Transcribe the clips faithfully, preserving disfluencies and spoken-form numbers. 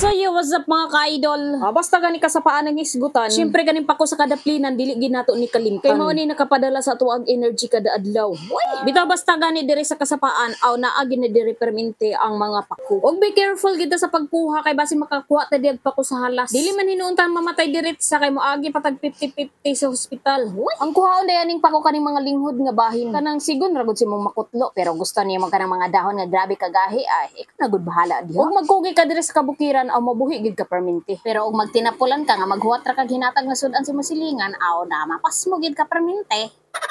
So yo, what's up mga ka-idol? Ah, basta gani ka sa paan ng isgutan. Siyempre ganin pa ko sa kadaplinan, dili ginato ni kalimtan. Kay mao ni nakapadala sa tuag energy kada adlaw. Uy, bitaw basta gani diri sa kasapaan, aw naa gini diri permente ang mga pako. Og be careful gid sa pagkuha kay basi makakuha ta diag pako sa halas. Dili man hinuuntan mamatay diret sa kay moagi patag fifty fifty sa hospital. Uy, ang kuhaon dayaning pako kaning mga linghod nga bahin. Kanang sigon ra gud si mong makutlo, pero gusto niya man kanang mga dahon nga grabe kagahi ay ikaw na gud bahala diha. Og magkugi ka diri sa kabukiran aw mabuhi gid ka permente. Pero og magtinapulan ka nga maghuwat ra kag hinatag nga sudan sa masilingan aw na mapas mo gid ka permente.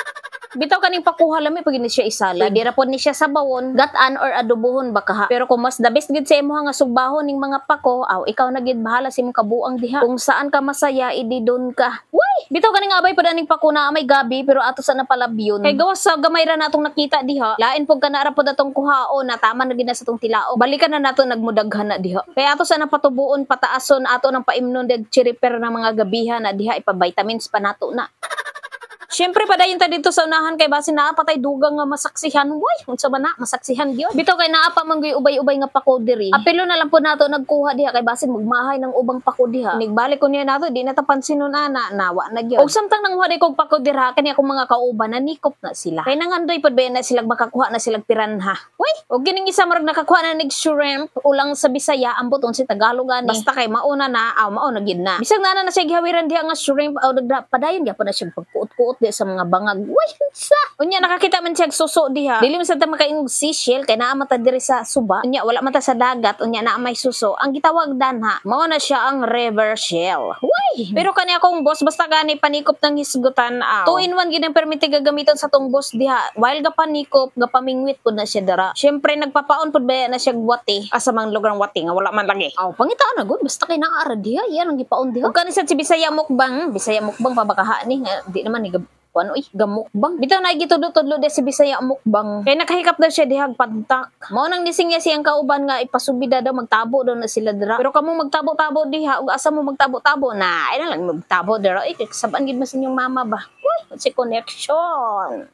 Bitaw kaning pakuha lami pag ni siya isala. Di ra pod ni siya sa bawon, gatan or adobohon baka ha. Pero kung mas the best gid sa imo nga sugbahon ning mga pako, aw ikaw na gid bahala sa imong kabuang diha. Kung saan ka masaya, idi don ka. Way! Bitaw kaning abay pa daning pako na may gabi pero ato sa napalabyon. Kay gawas sa gamay ra natong nakita diha. Lain pog kana ra pod atong kuhaon na tama na gid na sa tong tilaok. Balikan na nato nagmudaghan na diha. Kay ato sa napatubuon pataason ato nang paimnon dag chiriper na mga gabihan na diha ipa vitamins pa nato na. Siyempre padayon ta dito sa unahan kay base naa patay dugang nga masaksihan. Way, unsa ba na masaksihan gyud. Bitaw kay naa pa manggoy ubay-ubay nga pako diri. Apelo na lang po nato nagkuha diha kay base magmahay ng ubang pako diha. Nigbalik ko niya nato di na ta pansin nun ana nawa na gyud. Og samtang nang huwad kog pako dira kani akong mga kauban nanikop na sila. Kay nangandoy pod ba na silang makakuha na silang piranha. Way, og gining isa marag nakakuha na nig shrimp ulang sa Bisaya ambot unsi Tagalog ani. Basta kay mauna na aw mao na gid na. Bisag na na siya gihawiran diha nga shrimp aw nagda padayon gyapon na siya pagkuot-kuot sa mga bangag. Uy, sa. Unya nakakita man siya suso diha. Dili man sa ta makaingog seashell kay naa mata diri sa suba. Unya wala man ta sa dagat, unya naa may suso. Ang gitawag danha, mao na siya ang river shell. Uy. Pero kani akong boss basta gani panikop ng hisgutan aw. two in one gid ang permite gagamiton sa tong boss diha. While ga panikop, ga pamingwit pud na siya dara. Syempre nagpapaon pud ba na siya wati asa mang lugar wati nga wala man lagi. Aw, pangitaan na gud basta kay naa ra diha. Yan ang gipaon diha. Ug kani sa si Bisaya mukbang, Bisaya mukbang pabakaha ni nga di naman ni ano ih gamukbang bitaw na gitudlo-tudlo de si Bisaya mukbang kay nakahikap daw siya dihag padtak mao nang nising niya siyang kauban nga ipasubida daw magtabo daw na sila dira pero kamo magtabo-tabo diha ug asa mo magtabo-tabo na ay na lang magtabo dira ay saban gid mas inyong mama ba uy si connection.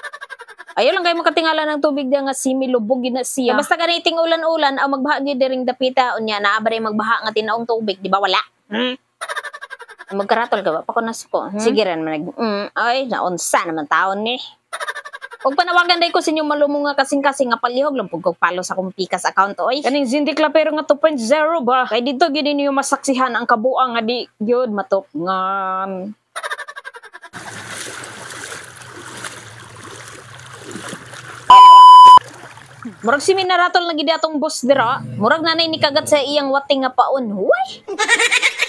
Ayaw lang kayo makatingala ng tubig diya nga simi lubog gid na siya basta kaniting ulan-ulan ang magbaha gid diring dapita unya naa ba magbaha nga tinaong tubig di ba wala hmm? Magkaratol ka ba? Pakunas ko. Hmm? Sige rin, manag... Mm, ay, naunsa naman taon ni. Huwag panawagan day ko sa inyong malumong nga kasing-kasing nga palihog lang pag palo sa kong Pikas account, oy. Kaning Zindik Lapero nga two point oh ba? Kaya dito, gini niyo masaksihan ang kabuang nga di, yun, matupngan. Murag si Minaratol na gidi atong boss dira. Murag nanay ni kagat sa iyang wating nga paon. Huway!